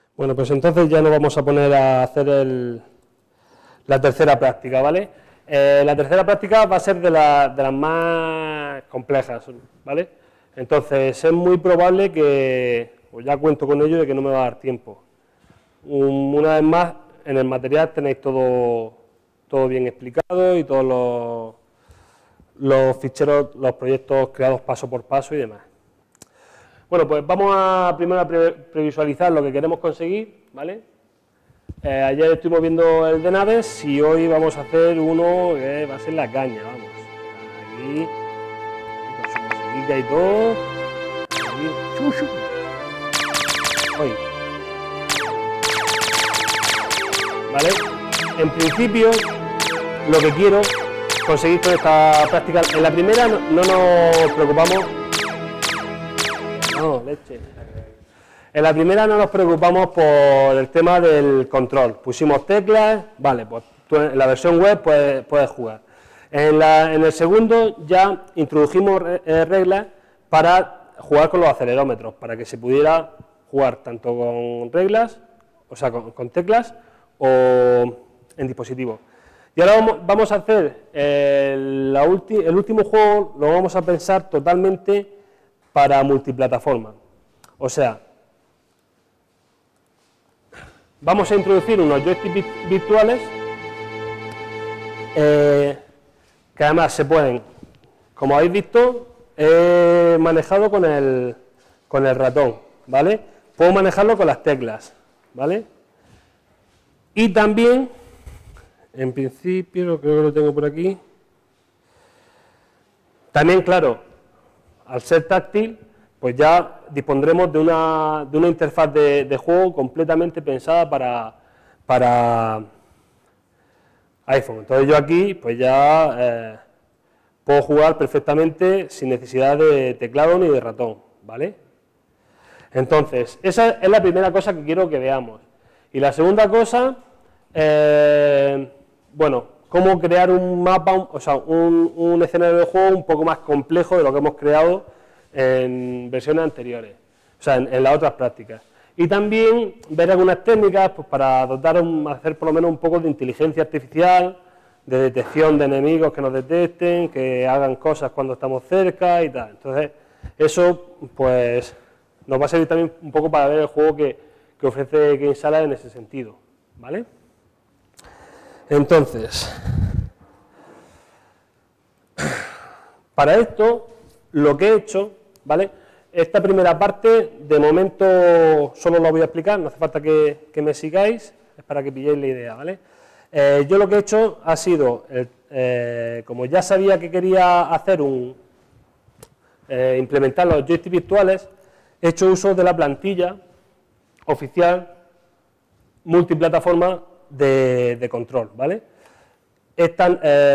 Bueno, pues entonces ya nos vamos a poner a hacer la tercera práctica, ¿vale? La tercera práctica va a ser de las más complejas, ¿vale? Entonces es muy probable que, pues ya cuento con ello, de que no me va a dar tiempo. Una vez más, en el material tenéis todo bien explicado y todos los ficheros, los proyectos creados paso por paso y demás. Bueno, pues vamos primero a previsualizar lo que queremos conseguir, ¿vale? Ayer estuvimos viendo el de naves y hoy vamos a hacer uno que va a ser la caña, vamos. Aquí, con su musiquita y todo. Aquí, chuchu. Hoy. ¿Vale? En principio, lo que quiero conseguir con esta práctica, en la primera no nos preocupamos. No, leche. En la primera no nos preocupamos por el tema del control. Pusimos teclas, vale, pues tú en la versión web puedes jugar. En el segundo ya introdujimos reglas para jugar con los acelerómetros, para que se pudiera jugar tanto con reglas, o sea, con teclas o en dispositivos. Y ahora vamos a hacer el último juego, lo vamos a pensar totalmente para multiplataforma. O sea, vamos a introducir unos joysticks virtuales que además se pueden, como habéis visto, he manejado con el ratón, ¿vale? Puedo manejarlo con las teclas, ¿vale? Y también, en principio, creo que lo tengo por aquí, también, claro, al ser táctil, pues ya dispondremos de una interfaz de juego completamente pensada para iPhone. Entonces yo aquí pues ya puedo jugar perfectamente sin necesidad de teclado ni de ratón, ¿vale? Entonces, esa es la primera cosa que quiero que veamos. Y la segunda cosa, bueno, cómo crear un mapa, o sea, un escenario de juego un poco más complejo de lo que hemos creado en versiones anteriores, o sea, en las otras prácticas. Y también ver algunas técnicas pues, para hacer por lo menos un poco de inteligencia artificial, de detección de enemigos que nos detecten, que hagan cosas cuando estamos cerca y tal. Entonces, eso pues nos va a servir también un poco para ver el juego que ofrece GameSala en ese sentido, ¿vale? Entonces, para esto, lo que he hecho, ¿vale? Esta primera parte, de momento, solo lo voy a explicar, no hace falta que me sigáis, es para que pilléis la idea, ¿vale? Yo lo que he hecho ha sido, como ya sabía que quería hacer implementar los joysticks virtuales, he hecho uso de la plantilla oficial multiplataforma de control, ¿vale? Están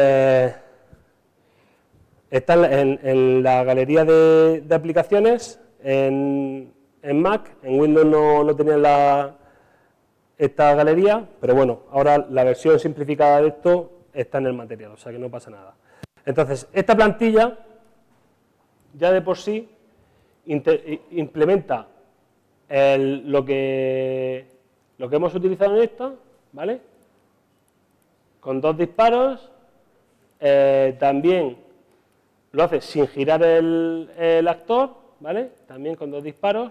en la galería de aplicaciones, en Mac, en Windows no tenían esta galería, pero bueno, ahora la versión simplificada de esto está en el material, o sea que no pasa nada. Entonces, esta plantilla ya de por sí implementa lo que hemos utilizado en esta, ¿vale? Con 2 disparos, también lo hace sin girar el actor, ¿vale? También con 2 disparos,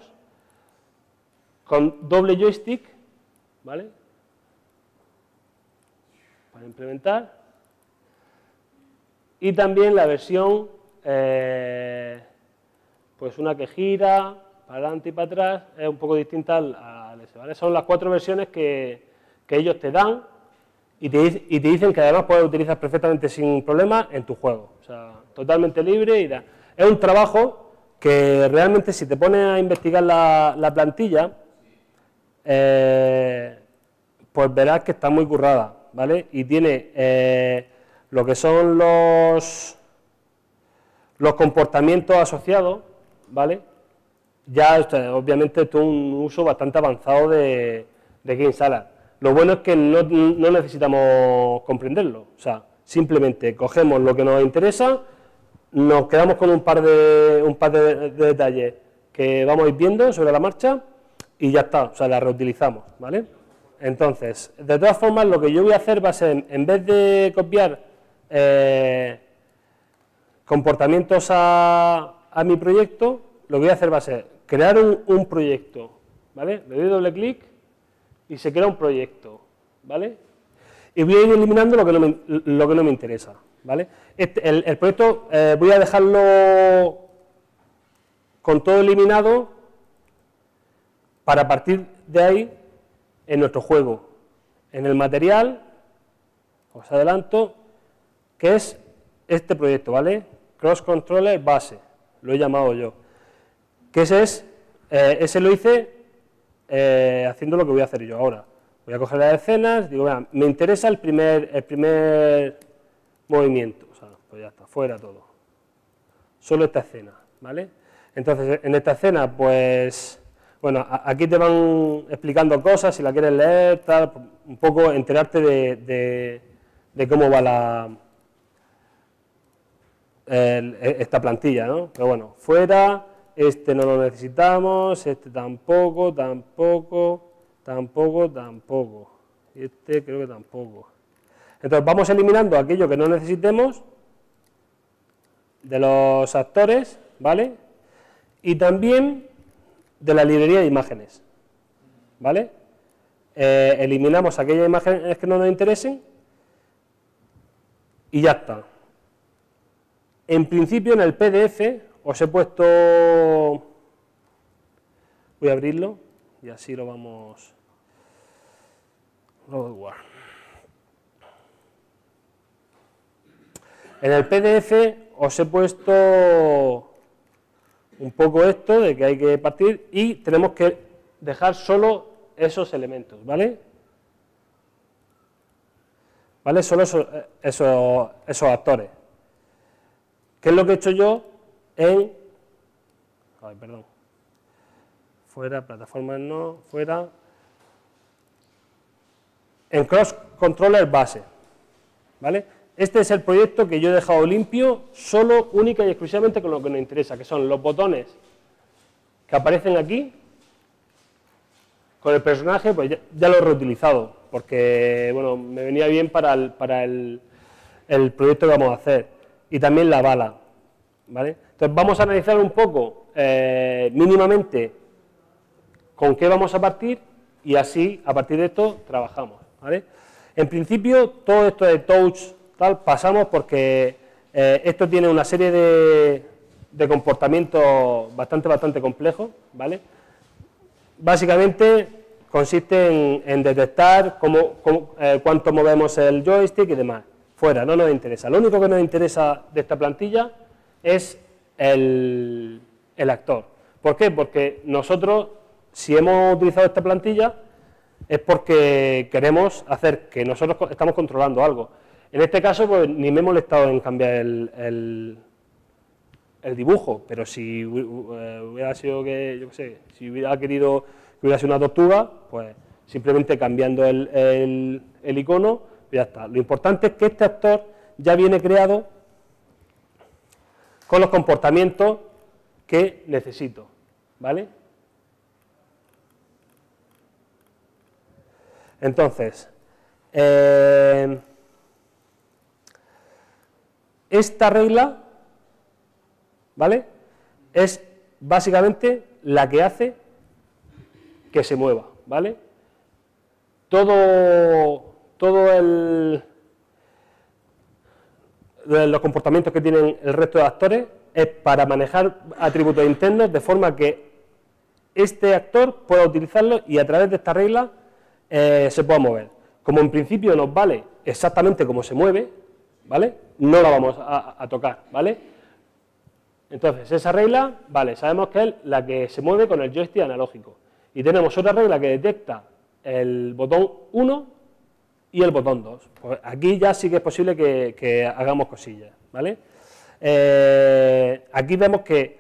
con doble joystick, ¿vale? Para implementar. Y también la versión, pues una que gira, para adelante y para atrás, es un poco distinta al ese, ¿vale? Son las 4 versiones que ellos te dan y te dicen que además puedes utilizar perfectamente sin problema en tu juego. O sea, totalmente libre y tal. Es un trabajo que realmente si te pones a investigar la plantilla, pues verás que está muy currada, ¿vale? Y tiene lo que son los comportamientos asociados, ¿vale? Ya, obviamente, esto es un uso bastante avanzado de GameSala. Lo bueno es que no necesitamos comprenderlo, o sea, simplemente cogemos lo que nos interesa, nos quedamos con un par de detalles que vamos a ir viendo sobre la marcha y ya está, o sea, la reutilizamos, ¿vale? Entonces, de todas formas, lo que yo voy a hacer va a ser, en vez de copiar comportamientos a mi proyecto, lo que voy a hacer va a ser crear un proyecto, ¿vale? Le doy doble clic y se crea un proyecto, ¿vale? Y voy a ir eliminando lo que no me interesa, ¿vale? El proyecto voy a dejarlo con todo eliminado para partir de ahí en nuestro juego. En el material, os adelanto, que es este proyecto, ¿vale? Cross Controller Base, lo he llamado yo. Que ese lo hice haciendo lo que voy a hacer yo ahora. Voy a coger las escenas, digo, vean, me interesa el primer movimiento, o sea, pues ya está, fuera todo. Solo esta escena, ¿vale? Entonces, en esta escena, pues, bueno, aquí te van explicando cosas, si la quieres leer, tal, un poco enterarte de cómo va esta plantilla, ¿no? Pero bueno, fuera, este no lo necesitamos, este tampoco, y este creo que tampoco. Entonces vamos eliminando aquello que no necesitemos de los actores, ¿vale? Y también de la librería de imágenes, ¿vale? Eliminamos aquellas imágenes que no nos interesen y ya está. En principio en el PDF os he puesto, voy a abrirlo y así lo vamos. En el PDF os he puesto un poco esto de que hay que partir y tenemos que dejar solo esos elementos, ¿vale? ¿Vale? Solo esos actores. ¿Qué es lo que he hecho yo en... Ay, perdón. Fuera, plataformas no, fuera... En Cross Controller Base, ¿vale? Este es el proyecto que yo he dejado limpio, solo, única y exclusivamente con lo que nos interesa, que son los botones que aparecen aquí. Con el personaje, pues ya lo he reutilizado, porque, bueno, me venía bien para el proyecto que vamos a hacer. Y también la bala, ¿vale? Entonces vamos a analizar un poco, mínimamente, con qué vamos a partir, y así, a partir de esto, trabajamos, ¿vale? En principio, todo esto de touch, tal, pasamos porque esto tiene una serie de comportamientos bastante complejos, ¿vale? Básicamente consiste en detectar cuánto movemos el joystick y demás. Fuera, no nos interesa. Lo único que nos interesa de esta plantilla es el actor. ¿Por qué? Porque nosotros, si hemos utilizado esta plantilla, es porque queremos hacer que nosotros estamos controlando algo. En este caso, pues ni me he molestado en cambiar el dibujo, pero si hubiera sido que, yo qué sé, si hubiera querido que hubiera sido una tortuga, pues simplemente cambiando el icono, ya está. Lo importante es que este actor ya viene creado con los comportamientos que necesito, ¿vale? Entonces, esta regla, ¿vale?, es básicamente la que hace que se mueva, ¿vale? Los comportamientos que tienen el resto de actores es para manejar atributos internos de forma que este actor pueda utilizarlo y a través de esta regla se pueda mover. Como en principio nos vale exactamente cómo se mueve, ¿vale?, no la vamos a tocar, ¿vale? Entonces, esa regla, vale, sabemos que es la que se mueve con el joystick analógico. Y tenemos otra regla que detecta el botón 1 y el botón 2. Pues aquí ya sí que es posible que hagamos cosillas, ¿vale? Aquí vemos que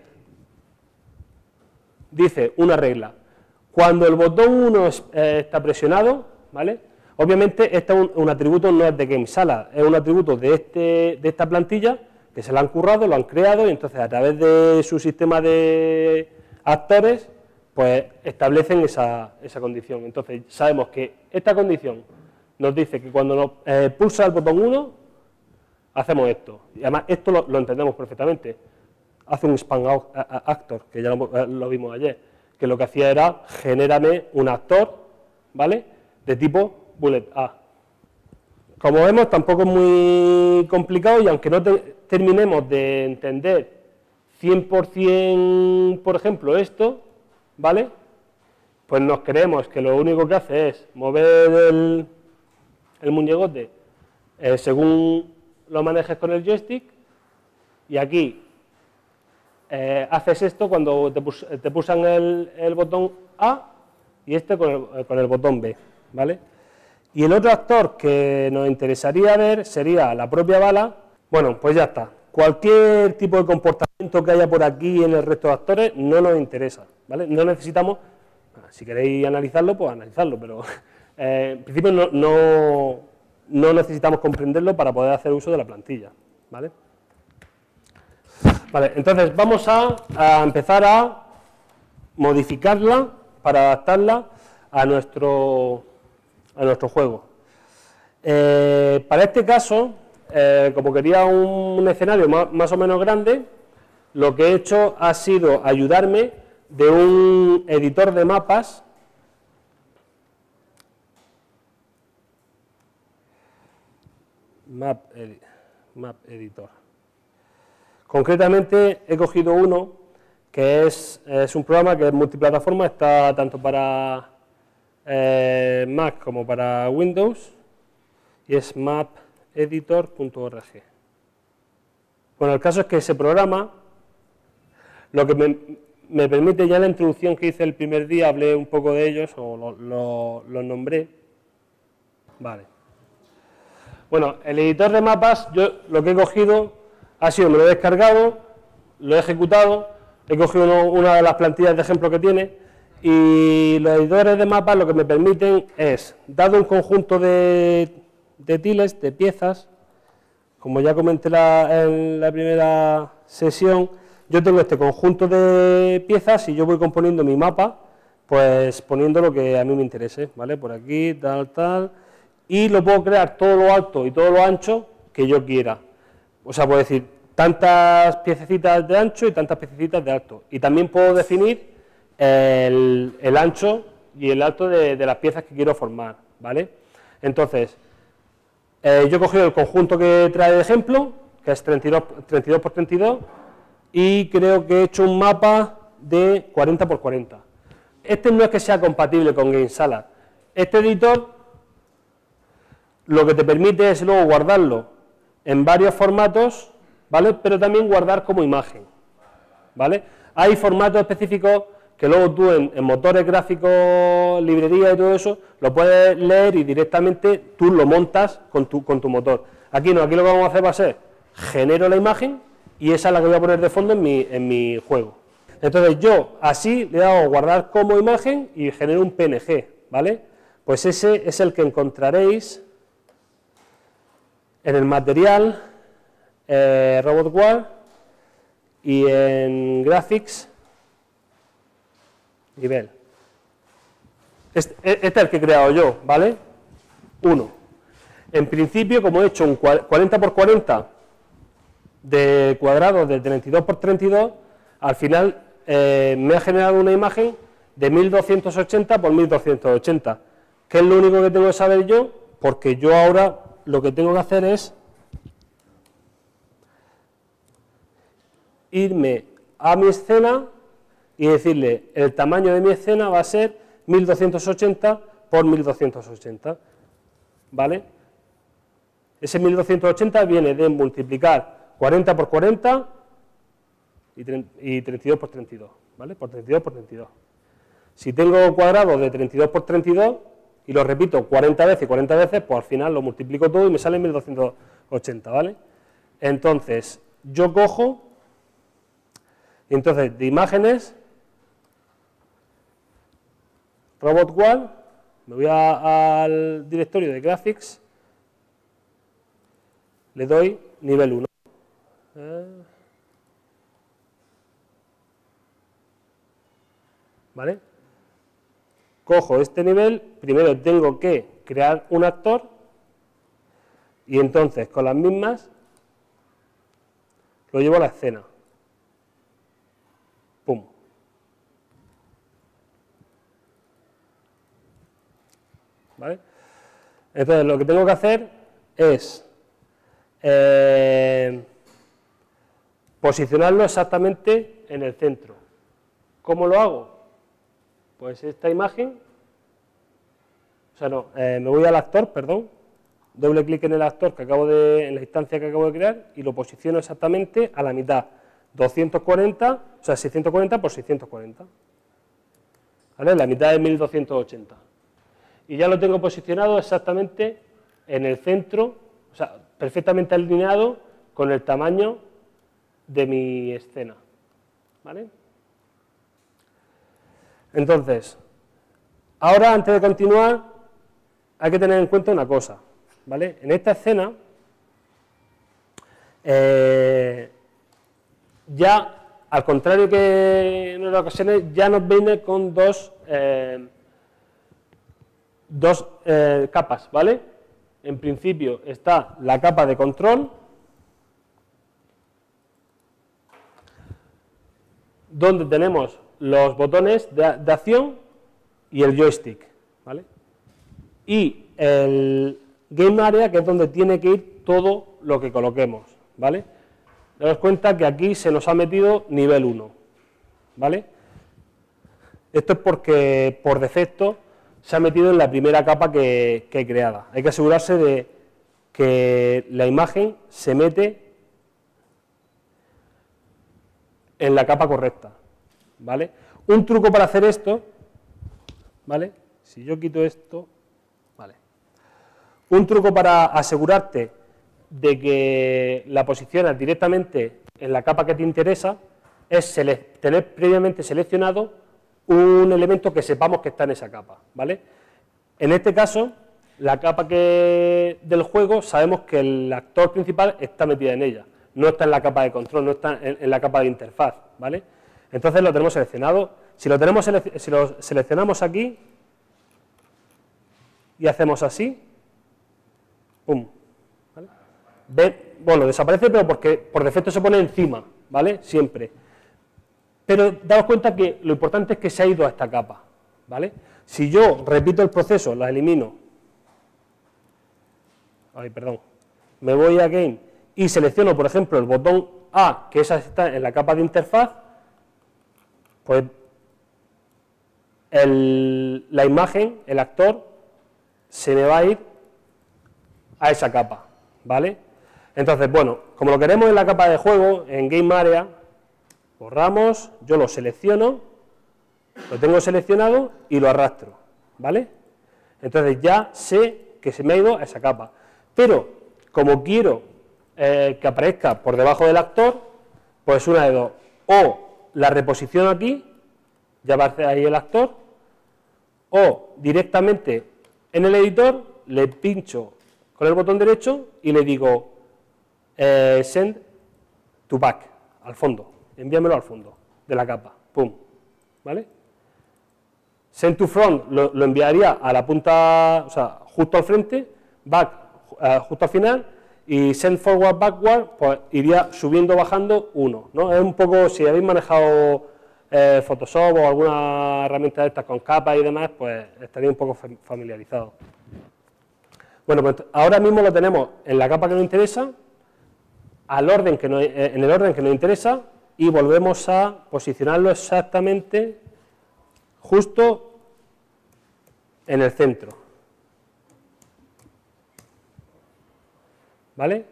dice una regla. Cuando el botón 1 está presionado, ¿vale? Obviamente este es un atributo, no es de GameSala, es un atributo de esta plantilla que se lo han currado, lo han creado y entonces a través de su sistema de actores pues establecen esa condición. Entonces, sabemos que esta condición nos dice que cuando nos pulsa el botón 1, hacemos esto. Y además, esto lo entendemos perfectamente. Hace un span actor, que ya lo vimos ayer, que lo que hacía era, genérame un actor, ¿vale?, de tipo bullet A. Como vemos, tampoco es muy complicado y aunque no terminemos de entender 100%, por ejemplo, esto, ¿vale?, pues nos creemos que lo único que hace es mover el muñecote según lo manejes con el joystick, y aquí haces esto cuando te pulsan el botón A y este con el botón B, ¿vale? Y el otro actor que nos interesaría ver sería la propia bala. Bueno, pues ya está. Cualquier tipo de comportamiento que haya por aquí en el resto de actores no nos interesa, ¿vale? No necesitamos, si queréis analizarlo, pues analizarlo, pero en principio no necesitamos comprenderlo para poder hacer uso de la plantilla, ¿vale? Vale, entonces vamos a empezar a modificarla para adaptarla a nuestro juego. Para este caso, como quería un escenario más o menos grande, lo que he hecho ha sido ayudarme de un editor de mapas Map Editor. Concretamente he cogido uno que es un programa que es multiplataforma, está tanto para Mac como para Windows, y es mapeditor.org. Bueno, el caso es que ese programa, lo que me permite, ya en la introducción que hice el primer día, hablé un poco de ellos, o los nombré. Vale. Bueno, el editor de mapas, yo lo que he cogido ha sido, me lo he descargado, lo he ejecutado, he cogido una de las plantillas de ejemplo que tiene, y los editores de mapas lo que me permiten es, dado un conjunto de tiles, de piezas, como ya comenté en la primera sesión, yo tengo este conjunto de piezas y yo voy componiendo mi mapa, pues poniendo lo que a mí me interese, ¿vale? Por aquí, tal, y lo puedo crear todo lo alto y todo lo ancho que yo quiera. O sea, puedo decir tantas piececitas de ancho y tantas piececitas de alto. Y también puedo definir el ancho y el alto de las piezas que quiero formar, ¿vale? Entonces, yo he cogido el conjunto que trae de ejemplo, que es 32 por 32, y creo que he hecho un mapa de 40 por 40. Este no es que sea compatible con GameSalad. Este editor lo que te permite es luego guardarlo en varios formatos, ¿vale? Pero también guardar como imagen, ¿vale? Hay formatos específicos que luego tú en motores gráficos, librerías y todo eso, lo puedes leer y directamente tú lo montas con tu motor. Aquí no, aquí lo que vamos a hacer va a ser, genero la imagen y esa es la que voy a poner de fondo en mi juego. Entonces yo así le hago guardar como imagen y genero un PNG, ¿vale? Pues ese es el que encontraréis en el material, RobotWall, y en Graphics, nivel. Este es el que he creado yo, ¿vale? 1. En principio, como he hecho un 40 por 40 de cuadrados de 32 por 32, al final me ha generado una imagen de 1280 por 1280, que es lo único que tengo que saber yo, porque yo ahora lo que tengo que hacer es irme a mi escena y decirle, el tamaño de mi escena va a ser 1280 por 1280, ¿vale? Ese 1280 viene de multiplicar 40 por 40 y 32 por 32, ¿vale? Por 32 por 32. Si tengo cuadrados de 32 por 32 y lo repito 40 veces y 40 veces, pues al final lo multiplico todo y me sale 1280, ¿vale? Entonces, yo cojo, y entonces de imágenes, RobotWall, me voy al directorio de Graphics, le doy nivel 1. ¿vale? Cojo este nivel, primero tengo que crear un actor y entonces con las mismas lo llevo a la escena. Pum. ¿Vale? Entonces lo que tengo que hacer es posicionarlo exactamente en el centro. ¿Cómo lo hago? Pues esta imagen, o sea, no, me voy al actor, perdón, doble clic en el actor en la instancia que acabo de crear y lo posiciono exactamente a la mitad, 240, o sea, 640 por 640, ¿vale? La mitad de 1280. Y ya lo tengo posicionado exactamente en el centro, o sea, perfectamente alineado con el tamaño de mi escena, ¿vale? Entonces, ahora antes de continuar, hay que tener en cuenta una cosa, ¿vale? En esta escena, ya, al contrario que en otras ocasiones, ya nos viene con dos capas, ¿vale? En principio está la capa de control, donde tenemos los botones de acción y el joystick, ¿vale? Y el Game Area, que es donde tiene que ir todo lo que coloquemos, ¿vale? Daos cuenta que aquí se nos ha metido nivel 1, ¿vale? Esto es porque por defecto se ha metido en la primera capa que he creada. Hay que asegurarse de que la imagen se mete en la capa correcta, ¿vale? Un truco para hacer esto, ¿vale? Si yo quito esto, ¿vale? Un truco para asegurarte de que la posicionas directamente en la capa que te interesa es tener previamente seleccionado un elemento que sepamos que está en esa capa, ¿vale? En este caso, la capa del juego, sabemos que el actor principal está metido en ella, no está en la capa de control, no está en la capa de interfaz, ¿vale? Entonces lo tenemos seleccionado. Si lo seleccionamos aquí y hacemos así, ¡pum! ¿Vale? Bueno, desaparece, pero porque por defecto se pone encima, ¿vale? Siempre. Pero daos cuenta que lo importante es que se ha ido a esta capa, ¿vale? Si yo repito el proceso, la elimino, me voy a Game y selecciono, por ejemplo, el botón A, que esa está en la capa de interfaz, pues la imagen, el actor, se me va a ir a esa capa, ¿vale? Entonces, bueno, como lo queremos en la capa de juego, en Game Area, borramos, yo lo selecciono, lo tengo seleccionado y lo arrastro, ¿vale? Entonces ya sé que se me ha ido a esa capa. Pero, como quiero que aparezca por debajo del actor, pues una de dos, o la reposiciono aquí, ya va a aparecer ahí el actor, o directamente en el editor le pincho con el botón derecho y le digo send to back, al fondo, envíamelo al fondo de la capa, pum, ¿vale? Send to front lo enviaría a la punta, o sea, justo al frente, back justo al final, y send forward backward, pues iría subiendo, bajando 1, ¿no? Es un poco, si habéis manejado Photoshop o alguna herramienta de estas con capas y demás, pues estaría un poco familiarizado. Bueno, pues ahora mismo lo tenemos en la capa que nos interesa, en el orden que nos interesa, y volvemos a posicionarlo exactamente justo en el centro, ¿vale?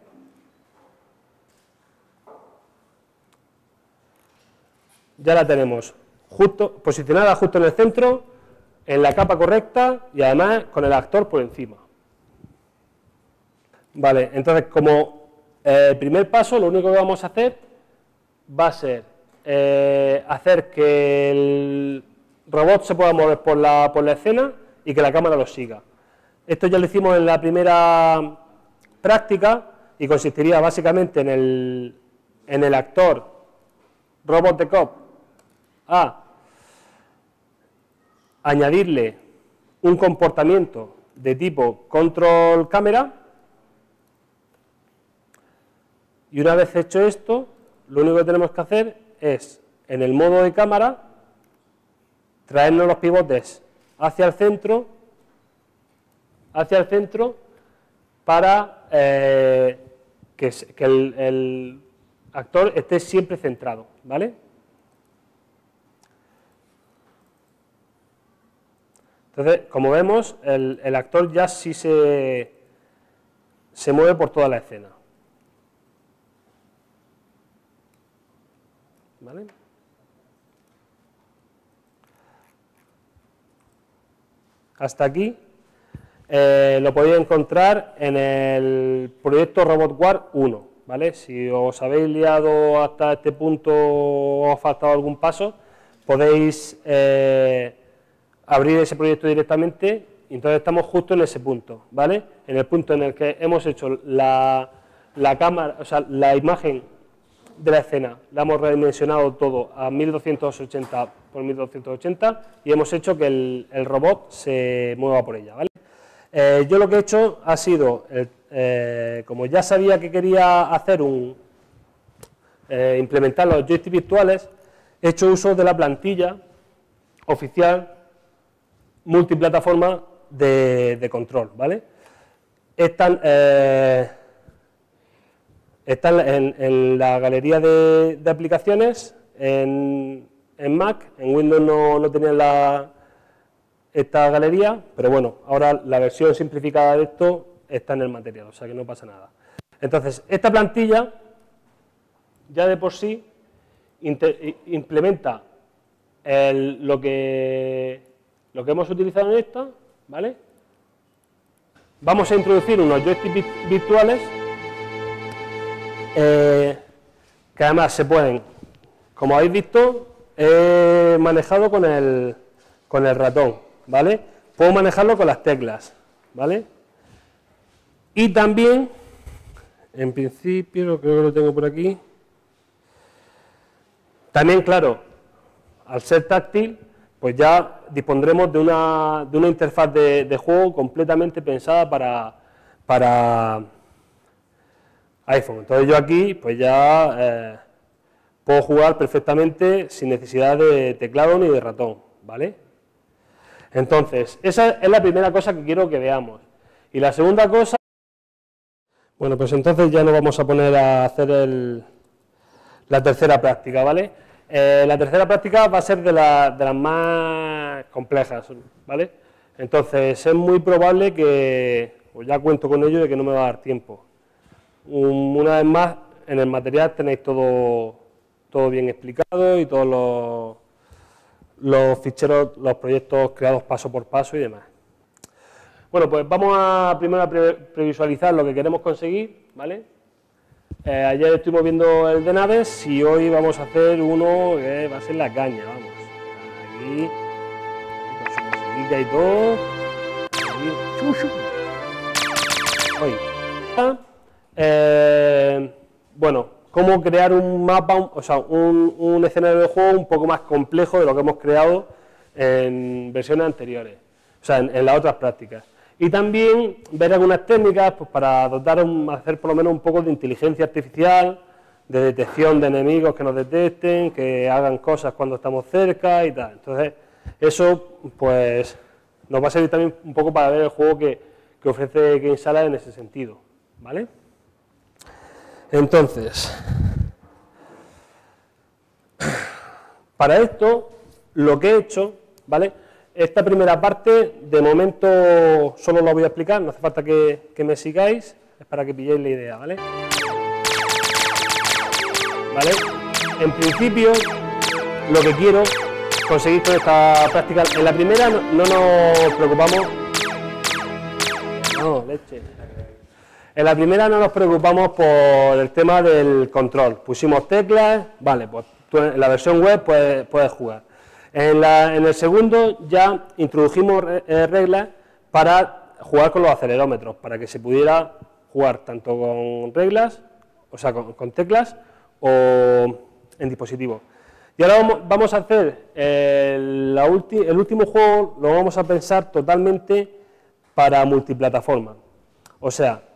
Ya la tenemos posicionada justo en el centro, en la capa correcta y además con el actor por encima. Vale, entonces como primer paso, lo único que vamos a hacer va a ser hacer que el robot se pueda mover por la escena y que la cámara lo siga. Esto ya lo hicimos en la primera práctica y consistiría básicamente en el actor Robot the Cop a añadirle un comportamiento de tipo control cámara, y una vez hecho esto, lo único que tenemos que hacer es, en el modo de cámara, traernos los pivotes hacia el centro para que el actor esté siempre centrado, ¿vale? Entonces, como vemos, el actor ya sí se mueve por toda la escena, ¿vale? Hasta aquí lo podéis encontrar en el proyecto Robot War 1, ¿vale? Si os habéis liado hasta este punto o os ha faltado algún paso, podéis abrir ese proyecto directamente, y entonces estamos justo en ese punto, ¿vale? En el punto en el que hemos hecho la cámara, o sea, la imagen de la escena, la hemos redimensionado todo a 1280 por 1280 y hemos hecho que el robot se mueva por ella, ¿vale? Yo lo que he hecho ha sido, como ya sabía que quería hacer implementar los joysticks virtuales, he hecho uso de la plantilla oficial multiplataforma de control, ¿vale? Están en la galería de aplicaciones, en Mac, en Windows no tenían esta galería, pero bueno, ahora la versión simplificada de esto está en el material, o sea que no pasa nada. Entonces, esta plantilla ya de por sí implementa lo que hemos utilizado en esta, ¿vale? Vamos a introducir unos joysticks virtuales que además se pueden, como habéis visto, he manejado con el ratón, ¿vale? Puedo manejarlo con las teclas, ¿vale? Y también, en principio, creo que lo tengo por aquí, también, claro, al ser táctil, pues ya dispondremos de una interfaz de juego completamente pensada para iPhone. Entonces yo aquí pues ya puedo jugar perfectamente sin necesidad de teclado ni de ratón, ¿vale? Entonces, esa es la primera cosa que quiero que veamos. Y la segunda cosa, bueno, pues entonces ya nos vamos a poner a hacer la tercera práctica, ¿vale? La tercera práctica va a ser de las más complejas, ¿vale? Entonces es muy probable que, pues ya cuento con ello, de que no me va a dar tiempo. Una vez más, en el material tenéis todo bien explicado y todos los ficheros, los proyectos creados paso por paso y demás. Bueno, pues vamos primero a previsualizar lo que queremos conseguir, ¿vale? Ayer estuvimos viendo el de naves y hoy vamos a hacer uno que va a ser la caña, vamos. Aquí con su musiquita y todo. Aquí. Bueno, cómo crear un mapa, o sea, un escenario de juego un poco más complejo de lo que hemos creado en versiones anteriores, o sea, en las otras prácticas. Y también ver algunas técnicas pues, para hacer por lo menos un poco de inteligencia artificial, de detección de enemigos que nos detecten, que hagan cosas cuando estamos cerca y tal. Entonces, eso pues nos va a servir también un poco para ver el juego que ofrece GameSala en ese sentido, ¿vale? Entonces, para esto, lo que he hecho, ¿vale? Esta primera parte, de momento, solo la voy a explicar, no hace falta que me sigáis, es para que pilléis la idea, ¿vale? ¿Vale? En principio, lo que quiero conseguir con esta práctica, en la primera no nos preocupamos, no, leche. En la primera no nos preocupamos por el tema del control, pusimos teclas, vale, pues tú en la versión web puedes jugar. En el segundo ya introdujimos reglas para jugar con los acelerómetros, para que se pudiera jugar tanto con reglas, o sea, con teclas o en dispositivos. Y ahora vamos a hacer el último juego, lo vamos a pensar totalmente para multiplataforma. O sea,